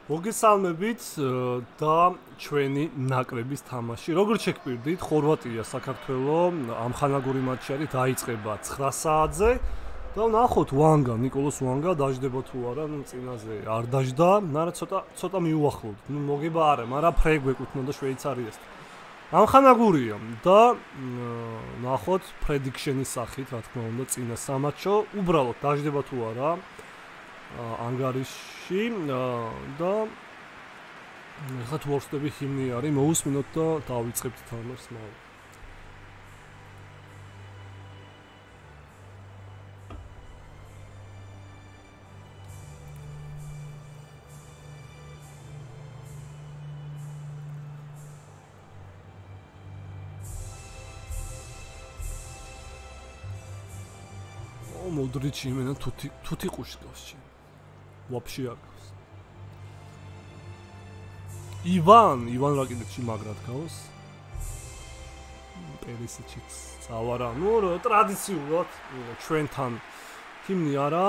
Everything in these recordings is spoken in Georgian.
მოგესალმებით და ჩვენი ნაკრების თამაში. Როგორც შეგპირდით, ხორვატია საქართველოს ამხანაგური მატჩი არის დაიწყება 9 საათზე და ნახოთ ვანგა, ნიკოლოს ვანგა დაждდება თუ არა, წინაზე არ დაждდა, მაგრამ ცოტა მიუახლოვთ. მოგება არა, მაგრამ ფრეი გვეკუთვნოდა შვეიცარიას. ამხანაგურია და ნახოთ prediction-ის სახით, რა თქმა უნდა, წინა სამატჩო, უბრალოდ დაждდება თუ არა. ანგარიში და ეხლა თუ ვორსტები ჰიმნი არის, მოусმინოთ და დავიწყებთ თამაშს მალე. მოდრიჩი იმენა თუთი ყუშკავში. Вообще აქვს. ივან რაკეტში მაგრად გავს. პერისიჩიც წავარა. ნუ ტრადიციულად ჩვენთან ჰიმნი არა.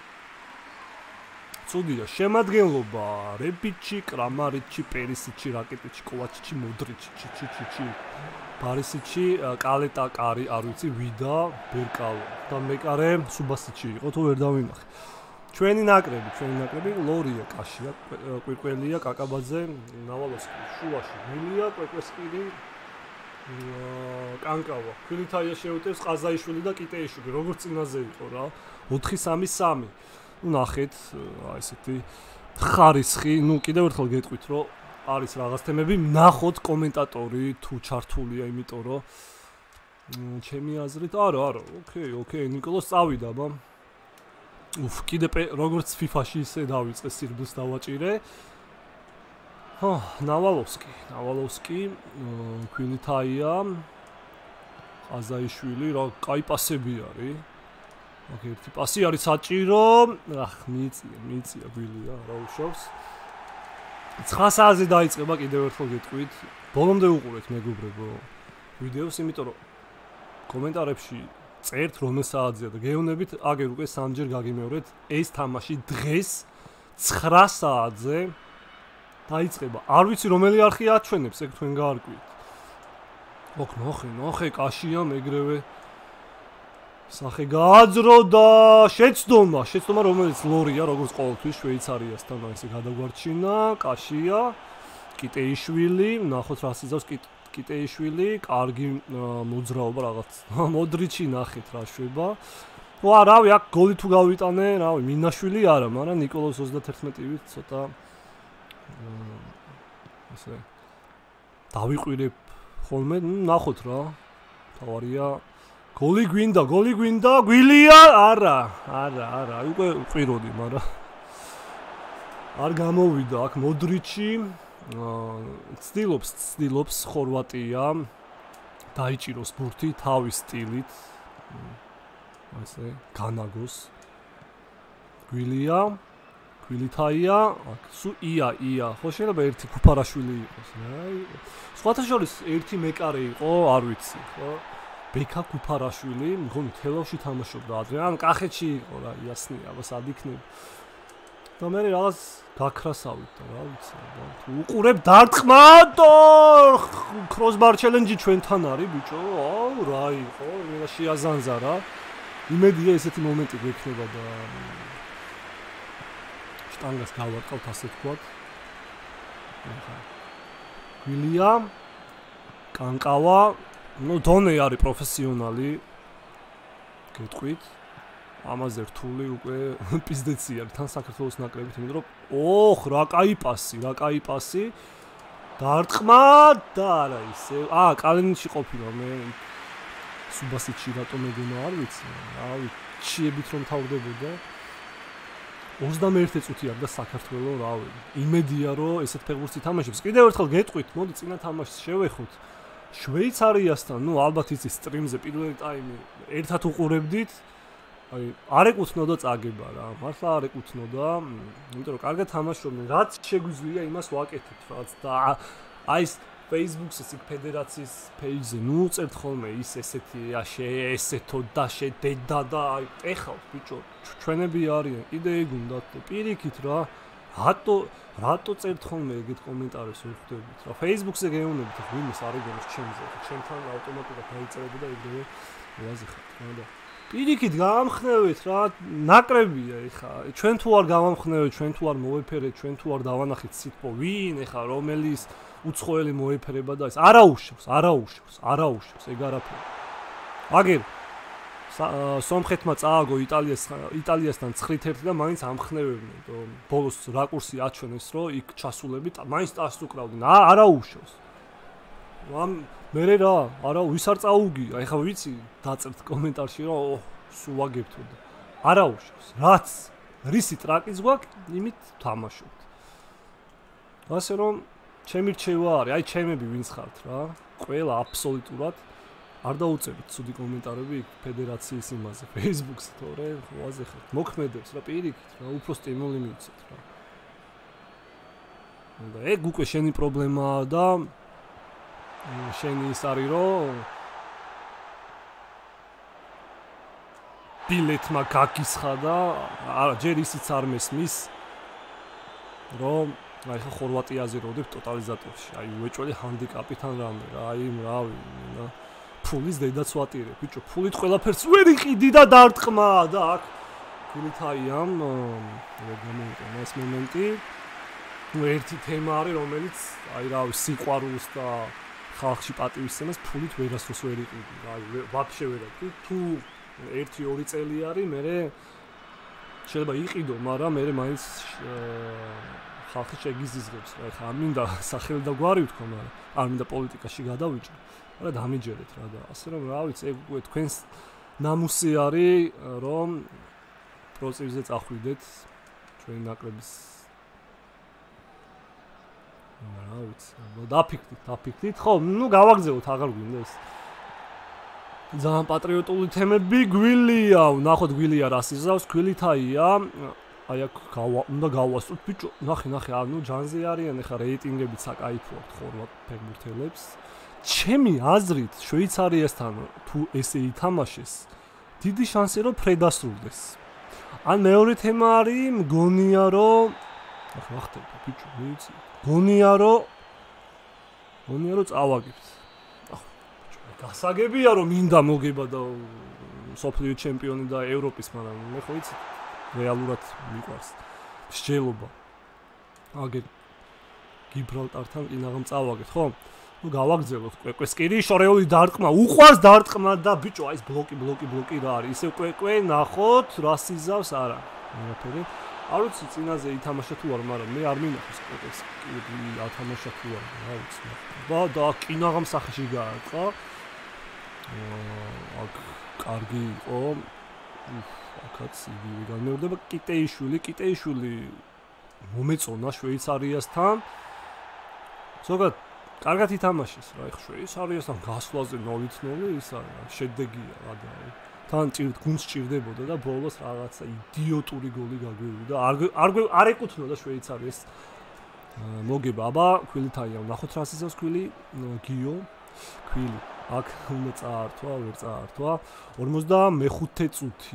ცუდია შემადგენლობა: რებიჩი, კრამარიჩი, პერისიჩი, რაკეტიჩი, კოვაჩიჩი, მოდრიჩი, ჩიჩიჩი, ბარისიჩი, კალეტა, კარი, არ ვიცი, ვიდა, ბერკალო და მეკარე სუბასიჩი იყო თუ ვერ დავინახე. ჩვენი ნაკრები, ლორია, კაშია, კვირკველია, კაკაბაძე, ნავალოსკი, შუაში, მილია, კვეკვესკირი, კანკავა, ქვილითაია შეუტევს, ყაზაიშვილი და კიტეიშვილი, როგორც წინაზე იყო რა, 4-3-3. ნუ ნახეთ, აი ესეთი ხარისხი, ნუ კიდევ ერთხელ გეტყვით, რომ არის რაღაც თემები, ნახოთ კომენტატორი თუ ჩართულია, იმიტომ რომ ჩემი აზრით, არა, ოკეი, ნიკოლოს წავიდა, აბა. კიდე როგორც FIFA-ში ისე დავიწყე სირბილს დავაჭირე. ნავალოვსკი, ქვილითაია, ყაზაიშვილი, რა კაი პასები არის. ერთი პასი არის საჭირო. მიიწია გვილია, რა უშავს. 9 საათზე დაიწყება კიდევ ერთხელ გეტყვით. ბოლომდე უყურეთ მეგობრებო ვიდეოს, იმიტომ რომ კომენტარებში წერთ რომელ საათზეა და გეუბნებით აგერ უკვე სამჯერ გაგიმეორეთ ეს თამაში დღეს 9 საათზე დაიწყება. არ ვიცი რომელი არხი აჩვენებს, ეგ თქვენ გაარკვიეთ. ნახე, კაშია მეგრევე სახე გააძრო და შეცდომა რომელიც ლორია, როგორც ყოველთვის შვეიცარიასთან ესე გადაგვარჩინა, კაშია, კიტეიშვილი, ნახოთ რა სიზავს კიტეიშვილი, კარგი მოძრაობა რაღაც. მოდრიჩი ნახეთ რა შვება. რავი, აქ გოლი თუ გავიტანე, რავი, მინაშვილი არა, მაგრამ ნიკოლოს 31-ით ცოტა ესე დავიყვირებ ხოლმე, ნახოთ რა. თავარია გოლი გვინდა, გვილია? არა, უკვე ყვიროდი, მაგრამ არ გამოვიდა აქ მოდრიჩი. ცდილობს ხორვატია დაიჭიროს ბურთი თავის სტილით. ასე განაგოს. ქვილითაია, აქ სუ ია. ხო შეიძლება ერთი ქუფარაშვილი იყოს, რა. სხვათა შორის ერთი მეკარე იყო, არ ვიცი, ხო? ბექა ქუფარაშვილი, მგონი თელავში თამაშობდა ადრე, ან კახეთში იყო რა, იასნია, აბა სად იქნება. და მე რაღაც გაქრასავით და რა ვიცი, უყურებ დარტყმად crossbar challenge ჩვენთან არის ბიჭო. რა იყო, მე შეაზანზა რა. იმედია ესეთი მომენტი გვექნება და შტანგას გავარტყავთ ასე თქვათ. გვილია, კანკავა, დონე არის პროფესიონალი. გეტყვით. ამაზე რთული უკვე პიზდეცი არის თან საქართველოს ნაკრებით, იმიტომ რომ რა კაი პასი. დარტყმად და არა ისე. კალენიჩი ყოფილა მე სუბასიჩი რატომ ეგონა არ ვიცი. რავი, ჩიებით რომ თავდებოდა. 21 წუთი არ და საქართველოს რავი. იმედია რომ ესეთ ფეხბურთს ითამაშებს. კიდევ ერთხელ გეტყვით, მოდი წინა თამაშს შევეხოთ. შვეიცარიასთან, ალბათ იცის სტრიმზე პირველი ტაიმი ერთად უყურებდით. არ ეკუთვნოდა წაგება რა, მართლა არ ეკუთვნოდა, იმიტომ რომ კარგად თამაშობდნენ, რაც შეგვიძლია იმას ვაკეთებთ რაც და აი ეს Facebook-ს ეს ფედერაციის page-ზე წერთ ხოლმე ის ესეთია, ესეთო და შედედა და აი ეხავთ ბიჭო, ჩვენები არიან, კიდე ეგ უნდათ პირიქით რა, რატო წერთ ხოლმე ეგეთ კომენტარებს ვერ ხვდებით რა Facebook-ზე გეუბნებით ხო იმის არ იგონოს ჩემზე ჩემთან ავტომატურად დაიწერებოდა ეგრევე ვაზე ხარ და პირიქით გამხნევით რა ნაკრებია ეხა ჩვენ თუ არ გამხნევით ჩვენ თუ არ მოვეფერეთ ჩვენ თუ არ დავანახეთ სიტყვა ვინ ეხა რომელის უცხოელი მოეფერება და ეს არაუშავს ეგ არაფერი აგერ სომხეთმა წააგო იტალიასთან 9-1 და მაინც ამხნევებდნენ რომ ბოლოს რაკურსი აჩვენეს რომ იქ ჩასულები მაინც ტასს უკრავდნენ არაუშავს მერე რა არა ვის არ წაუგია ეხლა ვიცი დაწერთ კომენტარში რომ სულ ვაგებთო და არაუშავს რაც რისი ტრაკიც გვაქვს იმით თამაშობთ ასე რომ ჩემი რჩევა არის აი ჩემები ვინც ხართ რა ყველა აბსოლუტურად არ დაუწერთ ცუდი კომენტარები ფედერაციის იმაზე Facebook-ზე თორე ხოაზე ხართ მოქმედებს რა პირიქით რა უფრო სტიმული მივცეთ რა და ეგ უკვე შენი პრობლემაა და შენი ის არის რომ ბილეთმა გაგისხა და არა ჯერ ისიც არ მესმის რომ აი ხა ხორვატიაზე როდებ ტოტალიზატორში აი უეჭველი ჰანდიკაპიდან რამე რა აი მრავი და ფულის დედაც ვატირებ ბიჭო ფულით ყველაფერს ვერ იყიდი და დარტყმა და აქ გულითაიამ რეგამენტი ეს მომენტი ერთი თემა არის რომელიც აი რავი სიყვარულს და ხალხში პატივისცემას ფულით ვერასდროს ვერ იყიდი აი ვაფშე ვერ იყიდი თუ 1-2 წელი არის მე შეიძლება იყიდო მაგრამ მე მაინც ხალხი შეგიზიზღებს რა ხა არ მინდა სახელი და გვარი ვთქვა მაგრამ არ მინდა პოლიტიკაში გადავიჭრა არა დამიჯერეთ რა და ასე რომ რა ვიცი ეგ უკვე თქვენს ნამუსი არის რომ პროცესზე წახვიდეთ ჩვენი ნაკრების რა ვიცი დაფიქრდით ხო ნუ გავაგზავნოთ აღარ გვინდა ეს ძალიან პატრიოტული თემები გვილია ვნახოთ გვილია რას იზავს ქვილითაია აი აქ უნდა გავასწროთ ბიჭო ნახე ანუ ჯანზე არიან ეხა რეიტინგები საკაიფოა ხორვატ ფეხბურთელებს ჩემი აზრით შვეიცარიასთან თუ ესე ითამაშეს დიდი შანსი რომ ფრედასრულდეს ან მეორე თემა არის მგონია რომ ახლა ხდება ბიჭო ვიცი გონია რომ წავაგებთ გასაგებია რომ მინდა მოგება და სოფლიო ჩემპიონი და ევროპის მაგრამ მე ხო ვიცი რეალურად მიყვარს მსჯელობა აგერ გიბრალტართან კინაღამ წავაგეთ ხო ნუ გავაგზავნოთ კვეკვესკირი შორეული დარტყმა უყვარს დარტყმა და ბიჭო აი ეს ბლოკი რა არის ისე კვეკვე ნახოთ რას იზავს არა მერაფერი არ ვიცი წინაზე ითამაშა თუ არ მაგრამ მე არ მინახავს კვეკვესკირი ათამაშა თუ არ რა ვიცი და კინაღამ სახეში გაარტყა აქ კარგი იყო აქაც იგივე განმეორდება კიტეიშვილი მომეწონა შვეიცარიასთან ზოგადად კარგად ითამაშეს რა ეხ შვეიცარიასთან გასვლაზე 0-0 ის არის შედეგია ადაა თან გუნდს ჭირდებოდა და ბოლოს რაღაცა იდიოტური გოლი გაგვივიდა არ ეკუთვნოდა შვეიცარიას მოგება აბა ქვილითაია ნახოთ რას იზავს ქვილი გიო ქვილი აქ უნდა წაართვა ვერ წაართვა 45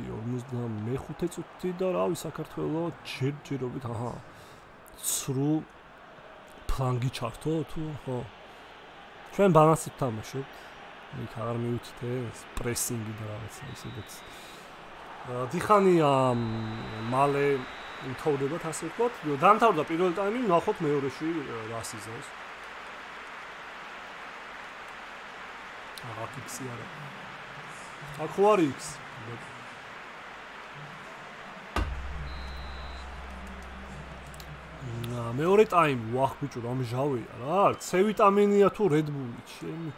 წუთი და რავი საქართველოს ჯერჯერობით აჰა ცრუ ფლანგი ჩართო თუ ხო ჩვენ ბალანსით თამაშობთ იქ აღარ მივუცით ეს პრესინგი და რაღაცა ისედაც დიხანია მალე თოვდებათ ასე ვთქვათ დამთავრდა პირველი ტაიმი ნახოთ მეორეში რას იზავს აქ ისი არა აქ ხო არის იქს მეორე ტაიმი ვახ ბიჭო რა მჟავია რა C ვიტამინია თუ Red Bull-ი ჩემი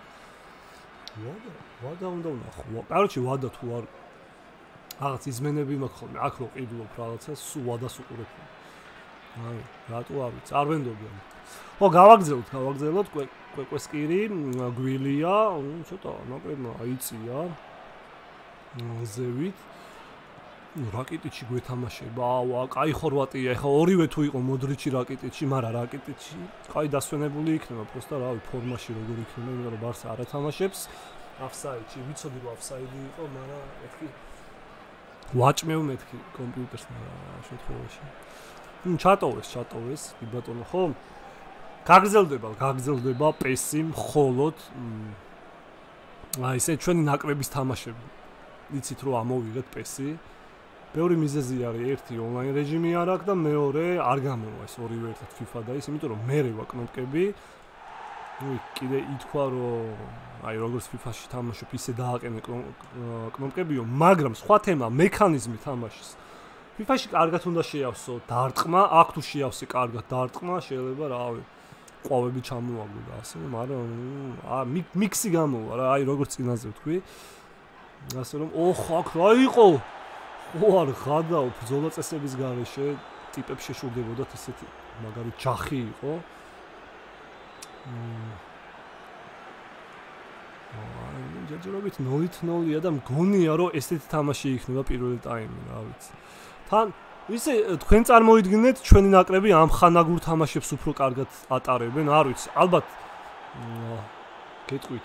ვადა უნდა ვნახო კაროჩი ვადა თუ არ რაღაც izmenები მაქვს ხოლმე აქ რო ყიდულობ რაღაცას სულ ვადას უყურებ აი რატო არ ვიცი არ ვენდობი ხო გავაგზავნოთ კვეკვესკირი გვილია ცოტა ნაკრებმა აიწია ზევით რაკიტიჩი გვეთამაშება აუ კაი ხორვატია ეხა ორივე თუ იყო მოდრიჩი რაკიტიჩი მაგრამ რაკიტიჩი კაი დასვენებული იქნება პროსტა რავი ფორმაში როგორ იქნება იმიტომ რომ ბარსა არ ათამაშებს აფსაიდში ვიცოდი რომ აფსაიდი იყო მაგრამ მეთქი ვაჭმევ მეთქი კომპიუტერს მაგრამ შემთხვევაში ჩატოვეს, კი ბატონო, ხო? გაგრძელდება პესი მხოლოდ აი ესე ჩვენი ნაკრების თამაშები. იცით რომ ამოვიღეთ პესი. ბევრი მიზეზი არის, ერთი ონლაინ რეჟიმი არ აქვს და მეორე არ გამოვა ეს ორივე ერთად FIFA და ის, იმიტომ რომ მე რევა კნოპკები. ნუ კიდე ითქვა რომ აი როგორც FIFA-ში თამაშობ, ისე დააყენე კნოპკებიო, მაგრამ სხვა თემა, მექანიზმი თამაშის. FIFA-ში კარგად უნდა შეავსო დარტყმა, აქ თუ შეავსე კარგად დარტყმა, შეიძლება რავი ყვავები ჩამოაგდო და ასე, მაგრამ მიქსი გამოვა რა, აი როგორც წინაზე ვთქვი. ასე რომ ოხ აქ რა იყო? ხო არ ღადაო ბრძოლა წესების გარეშე ტიპებს შეშურდებოდათ ისეთი მაგარი ჯახი იყო. ჯერჯერობით 0-0-ია და მგონია რომ ესეთი თამაში იქნება პირველი ტაიმი, რა ვიცი. თან ისე თქვენ წარმოიდგინეთ ჩვენი ნაკრები ამ ხანაგურ თამაშებს უფრო კარგად ატარებენ, არ ვიცი. ალბათ გეტყვით.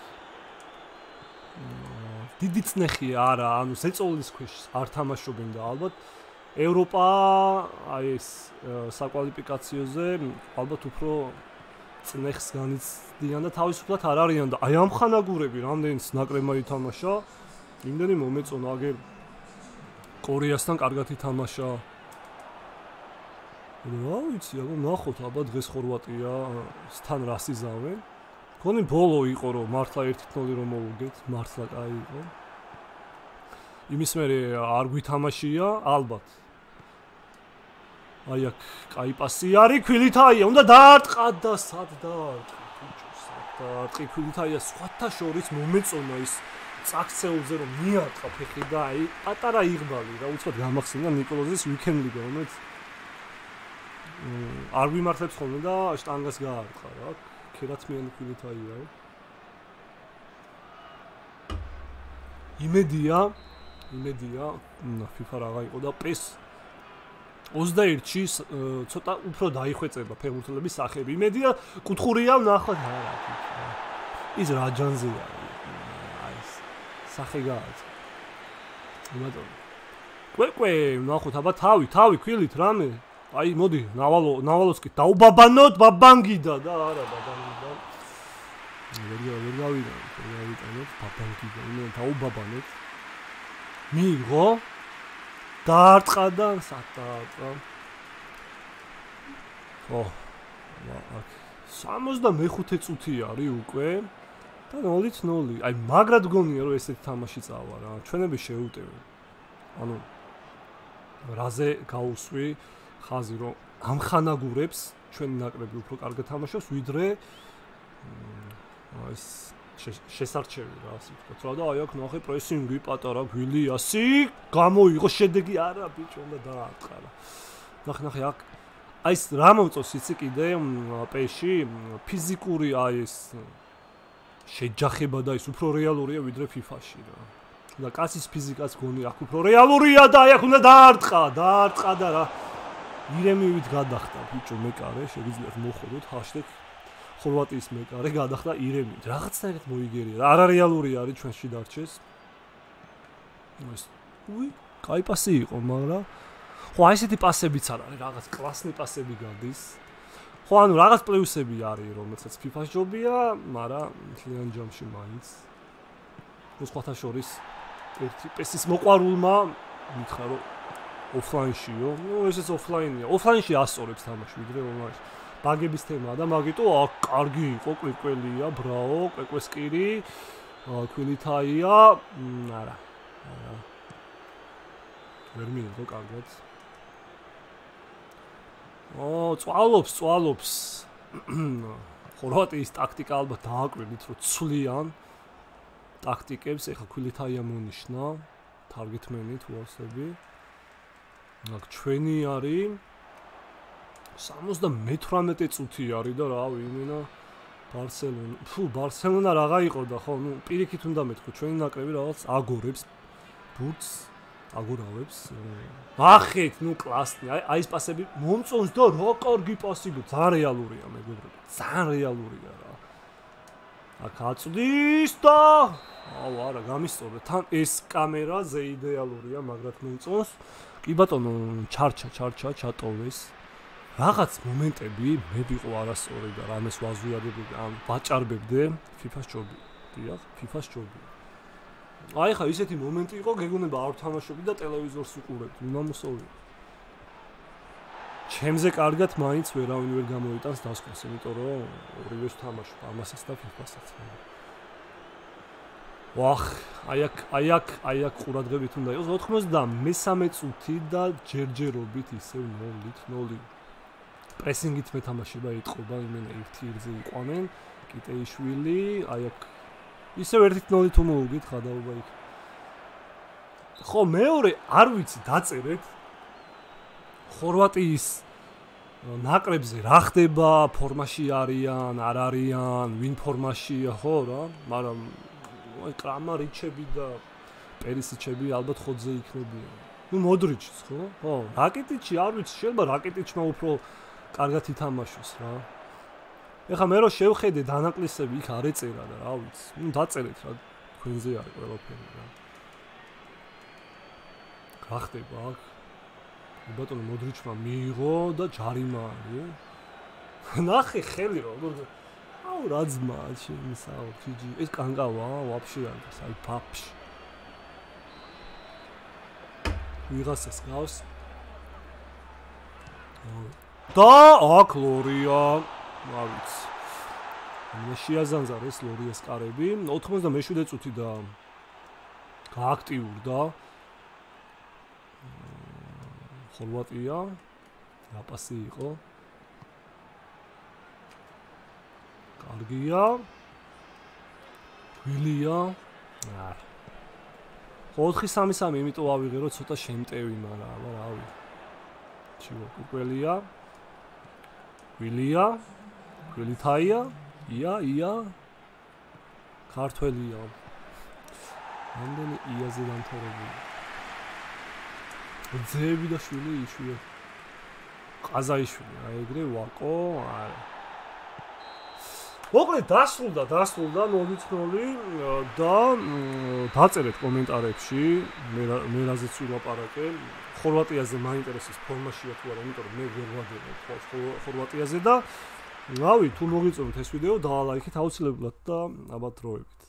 დიდი წნეხია არა, ანუ ზეწოლის ქვეშ არ თამაშობენ და ალბათ ევროპა აი ეს საკვალიფიკაციოზე ალბათ უფრო წნეხს განიცდიან და თავისუფლად არ არიან და აი ამ ხანაგურები რამდენიც ნაკრებმა ითამაშა, იმდენი მომეწონა აგერ კორეასთან კარგად ითამაშა. რა ვიცი, აბა ნახოთ, აბა დღეს ხორვატია თან რას იზავენ. გონი ბოლო იყო რომ მართლა 1-0 რომ მოვუგეთ, მართლა კაი იყო. იმის მერე არ გვითამაშია, ალბათ. აი აქ კაი პასი არის, ქვილითაია, უნდა დაარტყა და სად დაარტყა, ბიჭო, სად დაარტყი ქვილითაია, სხვათა შორის მომეწონა ის წაქცეულზე რომ მიარტყა ფეხი და აი პატარა იღბალი რა, უცბად გამახსენდა ნიკოლოზის weekend liga, რომელიც არ ვიმართლებს ხოლმე და შტანგას გაარტყა რა. ქერათმიანი ქვილითაია. იმედია, FIFA რაღა იყო და PES 21-ში ცოტა უფრო დაიხვეწება ფეხბურთელების სახეები. იმედია, კუთხურია ვნახოთ არა. ის რა ჯანზია. აი ეს სახე გააცა. იმათო. კვე, ვნახოთ, აბა თავი ქვილით რამე. აი მოდი, ნავალოს კი დაუბაბანოთ ბაბანგიდა და არა ბაბანგიდა. ვერ გავიტანოთ ბაბანგიდა, იმენ დაუბაბანოთ. მიიღო დაარტყა და სატაარტყა. ო, აქ 65 წუთი არის უკვე და 0-0. აი მაგრად გონია რომ ესეთი თამაში წავა რა. ჩვენები შეუტევენ. ანუ რაზე გაუსვი ხაზი რომ ამ ხანაგურებს ჩვენი ნაკრები უფრო კარგად თამაშობს ვიდრე ეს შესარჩევი რა ასე ვთქვათ რა და აი აქ ნახე პრესინგი პატარა გვილიასი გამოიღო შედეგი არა ბიჭო უნდა დაარტყა რა ნახე აქ აი ეს რა მომწონს იცი კიდე პეში ფიზიკური აი ეს შეჯახება და ის უფრო რეალურია ვიდრე FIFA-ში რა და კაცის ფიზიკაც გონი აქ უფრო რეალურია და აი აქ უნდა დაარტყა და რა ირემივით გადახტა ბიჭო მეკარე შეგიძლიათ მოხოდოთ #ხორვატიის მეკარე გადახტა ირემივით რაღაცნაირად მოიგერია არარეალური არის ჩვენში დარჩეს ეს კაი პასი იყო მაგრამ ხო აი ესეთი პასებიც არ არის რაღაც კლასნი პასები გადის ხო ანუ რაღაც პლუსები არის რომელსაც FIFA-ში ჯობია მაგრამ მთლიან ჯამში მაინც სხვათა შორის ერთი პესის მოყვარულმა მითხრა რომ ოფლაინშიო, ესეც ოფლაინია. ოფლაინში ასწორებს თამაში ვიდრე ონლაინში. ბაგების თემაა და მაგიტო აქ კარგი იყო, კვიკველია, ბრაო, კვეკვესკირი, ქვილითაია, არა. ვერ მიიღო კარგად. წვალობს. ხორვატიის ტაქტიკა ალბათ დააკვირდით, რომ ცვლიან ტაქტიკებს, ეხა ქვილითაია მონიშნა, targetmeni თუასები. აქ ჩვენი არის 78 წუთი არის და რავი იმენა ბარსელონა რაღა იყო და ხო ნუ პირიქით უნდა მეთქო ჩვენი ნაკრები რაღაც აგორებს ბურთს აგორავებს ახეთ ნუ კლასნი აი ეს პასები მომწონს და რა კარგი პასი ძალიან რეალურია მეგობრებო ძალიან რეალურია რა აქ აწვდის და აუ არა გამისწორდა თან ეს კამერა ზე იდეალურია მაგრად მომწონს კი ბატონო ჩარჩა ჩატოვეს რაღაც მომენტები მე ვიყო არასწორი და რამეს ვაზვიადებდი ან ვაჭარბებდე FIFA-ს ჯობი. დიახ, FIFA-ს ჯობი. აი ხა ისეთი მომენტი იყო, გეგონება არ ვთამაშობდი და ტელევიზორს ვიყურებდი, უნდა მოსოვიო. ჩემზე კარგად მაინც ვერავინ ვერ გამოიტანს დასკვნას, იმიტომ რომ ორივეს ვთამაშობ, ამასაც და FIFA-საც. ვახ, აი აქ ყურადღებით უნდა იყოს 93 წუთი და ჯერჯერობით ისევ 0-0. პრესინგით მეთამაშება ეთყობა, იმენა 1-1-ზე იყვნენ, კიტეიშვილი, აი აქ ისევ 1-0 თუ მოუგეთ ხადაობა იქ. ხო, მეორე არ ვიცი, დაწერეთ. ხორვატიის ნაკრებზე რა ხდება, ფორმაში არიან, არ არიან, ვინ ფორმაშია, ხო რა, მაგრამ აი კრამარიჩები და პერისიჩები ალბათ ხოძე იქნებიან. ნუ მოდრიჩიც, ხო? ხო, რაკეტიჩი არ ვიცი, შეიძლება რაკეტიჩმა უფრო კარგად ითამაშოს რა. ეხლა მე რო შევხედე დანაკლისები იქ არ ეწერა და რა ვიცი. ნუ დაწერეთ რა, თქვენზე არის ყველაფერი რა. რა ხდება აქ? ბატონო მოდრიჩმა მიიღო და ჯარიმა არის. ნახე ხელი როგორ აუ რა ძმა შემისაო ჯიჯი ეს კანკავა ვაფშე არ არის აი ფაფში ვიღაცას გავს და აქ ლორია რა ვიცი მე შეაზანზარეს ლორიას კარები 97 წუთი და გააქტიურდა ხორვატია რაპასი იყო კარგია გვილია არა 4-3-3 იმიტომ ავიღე რომ ცოტა შემტევი მაგრამ აბა რავი ჩიო კუპელია გვილია გვილითაია ია ქართველია რამდენი იაზე დამთავრებული ძეები და შვილი იშვია ყაზაიშვილი აი ეგრე ვაკო არა მოკლედ დასრულდა 0-0 და დაწერეთ კომენტარებში მე რაზეც ვილაპარაკე ხორვატიაზე მაინტერესებს ფორმაშია თუ არა იმიტომ რომ მე ვერ ვაგებებ ხორვატიაზე და რავი თუ მოგიწევთ ეს ვიდეო დაალაიქეთ აუცილებლად და აბა დროებით